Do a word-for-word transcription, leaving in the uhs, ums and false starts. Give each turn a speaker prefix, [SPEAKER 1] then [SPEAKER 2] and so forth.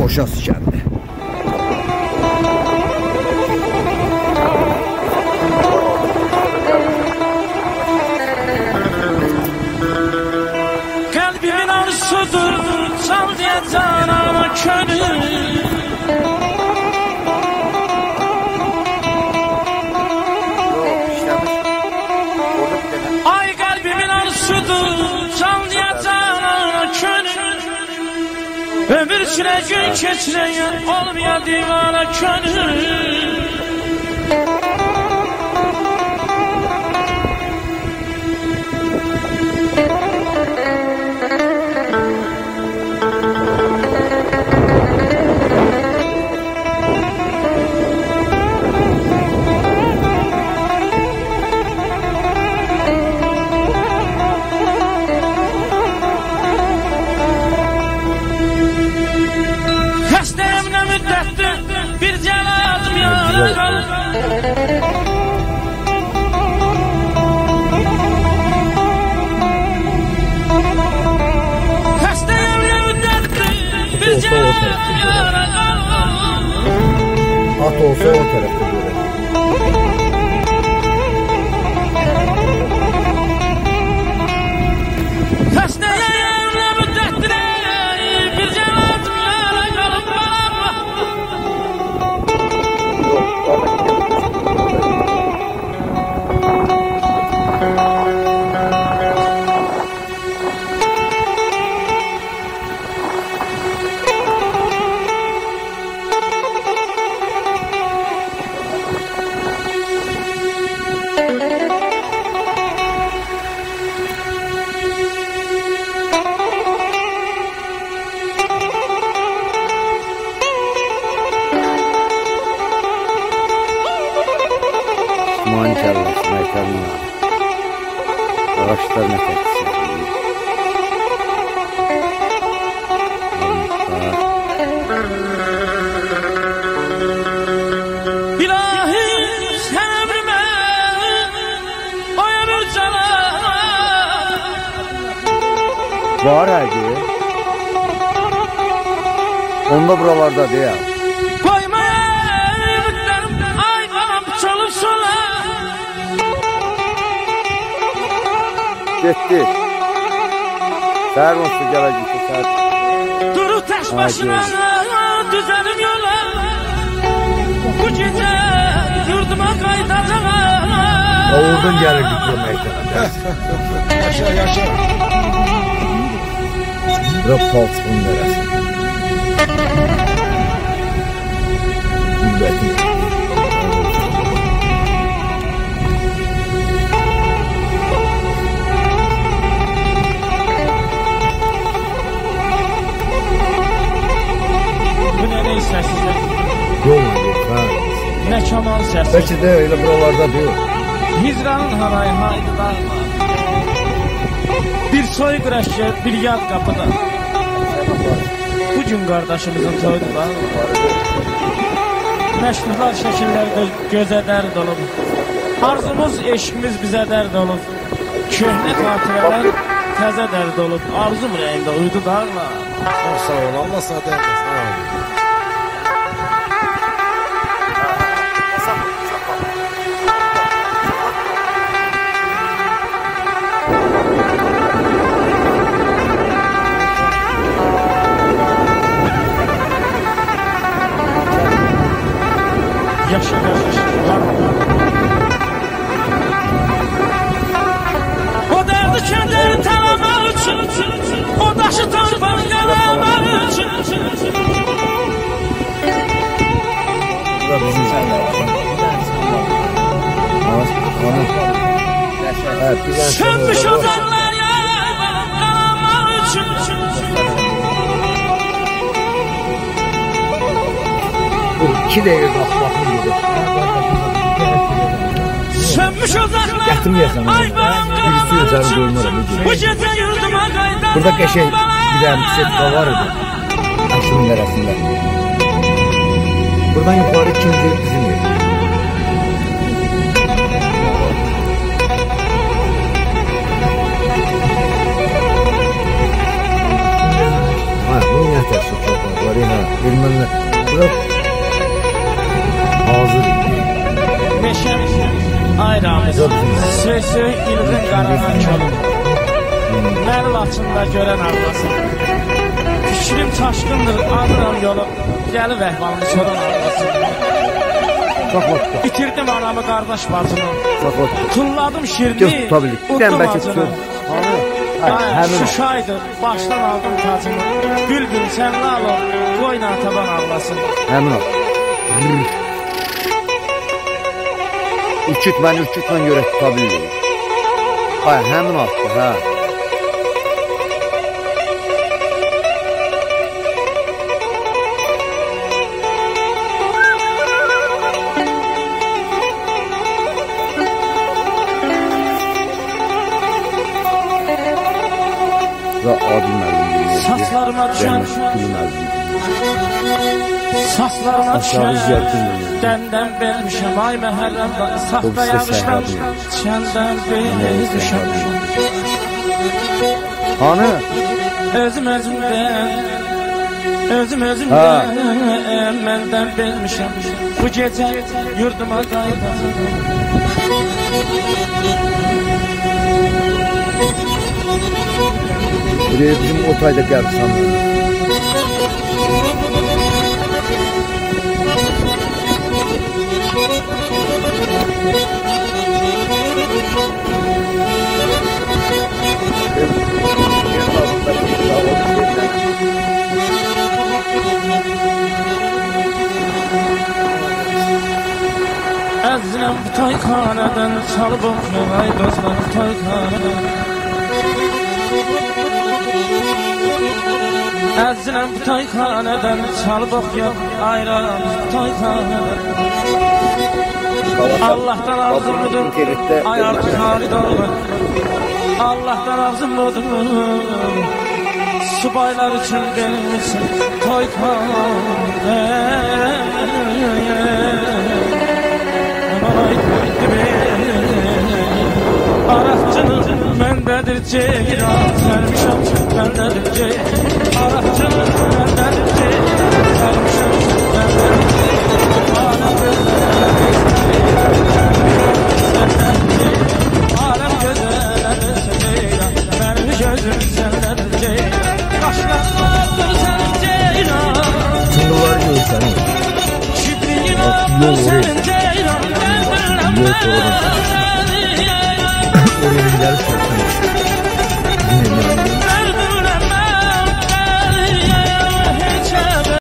[SPEAKER 1] Qoşas kəndi.
[SPEAKER 2] Qəlbimin arzusudur, çal deyə canana könül. Ay qəlbimin arzusudur, çal deyə canana könül. Ömür sürə gün keçirəyən olmayan divana könül. Bir cəladım yara qalır. Xəstəyəm nə müddətdir, bir cəladım yara qalır.
[SPEAKER 1] At olsa o tərəfdə görək.
[SPEAKER 2] Xəstəyəm nə müddətdir, bir cəladım yara qalır.
[SPEAKER 1] İsmail kəlləsi, məkəlini var. Ağaçlar nəfəqsi.
[SPEAKER 2] İlahi sən əmrimə o ömür cana.
[SPEAKER 1] Var həqiqi. Onda buralarda deyəm. Getdi. Səhər olsun gələcək. Səhər.
[SPEAKER 2] Durub təş başına düzəlim yola. Bu gecə yurduma qayıdacağam.
[SPEAKER 1] Oradan gəlirdik bu məktəbə.
[SPEAKER 3] Yaşa, yaşa.
[SPEAKER 1] Bura palçığın dərəsi. Ümbətin.
[SPEAKER 2] Səsizdir.
[SPEAKER 1] Yol olur, hə.
[SPEAKER 2] Nə kaman səsi.
[SPEAKER 1] Bəlkə də elə buralarda deyil.
[SPEAKER 2] Hicranın harayı haydı dağma. Bir soy qıraşır, bir yad qapıda. Bugün qardaşımızın toydu dağma. Məşruhlar şəkillərdə gözə dərd olub. Arzumuz, eşqimiz bizə dərd olub. Köhnə xatirələr təzə dərd olub. Arzum rəyində uydu dağma.
[SPEAKER 3] Çok sağ ol, Allah sana değmesin.
[SPEAKER 2] Yaşa, yaşa, yaşa. O derdi kendini tanımak için, o taşı torbanı yalamak için.
[SPEAKER 1] Bu da bizim sənlər.
[SPEAKER 2] Sönmüş ozanlar yalamak için.
[SPEAKER 1] Bu iki dəqiqə qalxmaqını gedir.
[SPEAKER 2] Sönmüş ozanlar
[SPEAKER 1] Gətirməyəsən onu. Birisi özərini doymuram.
[SPEAKER 2] bu gece yurduma qayıdacağam.
[SPEAKER 1] Burada qəşəng bir dənə setka var idi. Aşımın arasında. Buradan yukarı ikinci bizim yer. Ha, bunun yatası çok var. Var ya. Ermənilər. Bırak. Hazır.
[SPEAKER 2] Meşem ayramız. Söy söy ilğin qaranan kölüm. Məni Laçında görən ağlasın. Fikrim çaşqındır, adıram yolum. Gəlib əhvalımı soran ağlasın. Bitirdim anamı, qardaş bacını. Tulladım şirini, utdum acını. Şuşaydı, başdan aldım tacını. Bülbül sen lal ol, qoyna taban ağlasın.
[SPEAKER 1] Həmin ol. Ürküt məni, ürküt mən görək tuta bildim. Ay, həmin oldu, hə. Adil müəllim.
[SPEAKER 2] Saçlarıma düşən Saçlarıma düşən Dəndən vermişəm ay məhərrəmdə Saxta yağışdan Çəndən vermişəm
[SPEAKER 1] Hanı?
[SPEAKER 2] Özüm özümdən Özüm özümdən Məndən vermişəm Bu gecə yurduma qayıdacam
[SPEAKER 1] Buraya bizim otayda gəldi sanırım.
[SPEAKER 2] Əzrəm bu toyxanadan çalıb oxuyur ay dostlar toyxanadan Əzrəm bu toyxanadan çalıb oxuyur ayran toyxanadan Allah'tan ağzım budur ay artık harid olur Allah'tan ağzım budur subaylar için gelmişsin toyxanadan Araqçının məndədir ceyran Sərmişəm məndədir ceyran Araqçının məndədir ceyran Sərmişəm məndədir ceyran Aləm gözələdir ceyran Mənim gözüm səndədir ceyran Qaşlardır sənin ceyran
[SPEAKER 1] Çınqılar görsənin
[SPEAKER 2] Şibliyin oldur sənin ceyran Mən biləm mən